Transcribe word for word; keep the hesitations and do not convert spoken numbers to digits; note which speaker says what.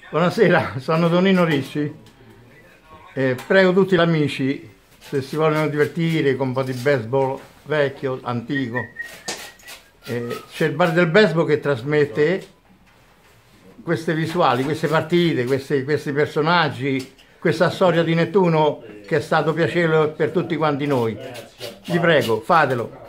Speaker 1: Buonasera, sono Tonino Ricci. Eh, prego tutti gli amici, se si vogliono divertire con un po' di baseball vecchio, antico, eh, c'è il bar del baseball che trasmette queste visuali, queste partite, questi, questi personaggi, questa storia di Nettuno che è stato piacevole per tutti quanti noi. Vi prego, fatelo.